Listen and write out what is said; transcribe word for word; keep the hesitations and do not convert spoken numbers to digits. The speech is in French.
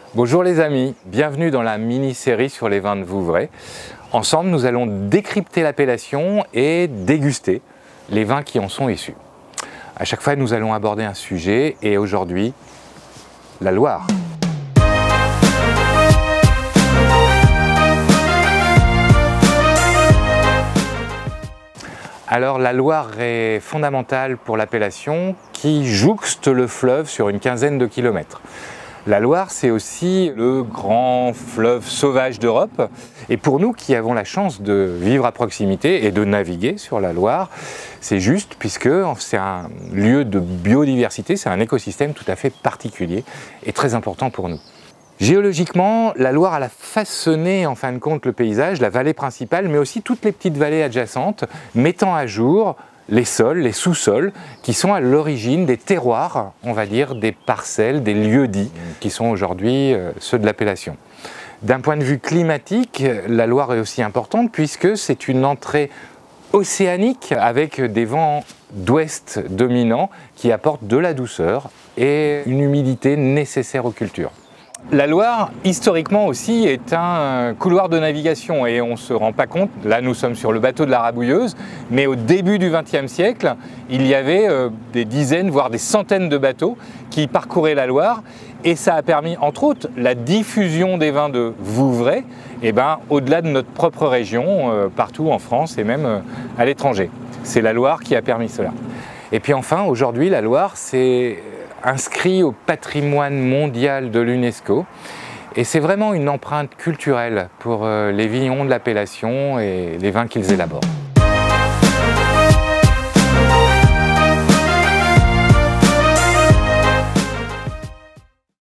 Bonjour les amis, bienvenue dans la mini-série sur les vins de Vouvray. Ensemble, nous allons décrypter l'appellation et déguster les vins qui en sont issus. À chaque fois, nous allons aborder un sujet et aujourd'hui, la Loire. Alors la Loire est fondamentale pour l'appellation qui jouxte le fleuve sur une quinzaine de kilomètres. La Loire, c'est aussi le grand fleuve sauvage d'Europe. Et pour nous qui avons la chance de vivre à proximité et de naviguer sur la Loire, c'est juste puisque c'est un lieu de biodiversité, c'est un écosystème tout à fait particulier et très important pour nous. Géologiquement, la Loire a façonné en fin de compte le paysage, la vallée principale, mais aussi toutes les petites vallées adjacentes, mettant à jour les sols, les sous-sols, qui sont à l'origine des terroirs, on va dire, des parcelles, des lieux-dits, qui sont aujourd'hui euh, ceux de l'appellation. D'un point de vue climatique, la Loire est aussi importante puisque c'est une entrée océanique avec des vents d'ouest dominants qui apportent de la douceur et une humidité nécessaire aux cultures. La Loire, historiquement aussi, est un couloir de navigation et on ne se rend pas compte, là nous sommes sur le bateau de la Rabouilleuse, mais au début du vingtième siècle, il y avait euh, des dizaines, voire des centaines de bateaux qui parcouraient la Loire et ça a permis, entre autres, la diffusion des vins de Vouvray eh ben, au-delà de notre propre région, euh, partout en France et même euh, à l'étranger. C'est la Loire qui a permis cela. Et puis enfin, aujourd'hui, la Loire, c'est inscrit au patrimoine mondial de l'UNESCO et c'est vraiment une empreinte culturelle pour les vignerons de l'appellation et les vins qu'ils élaborent.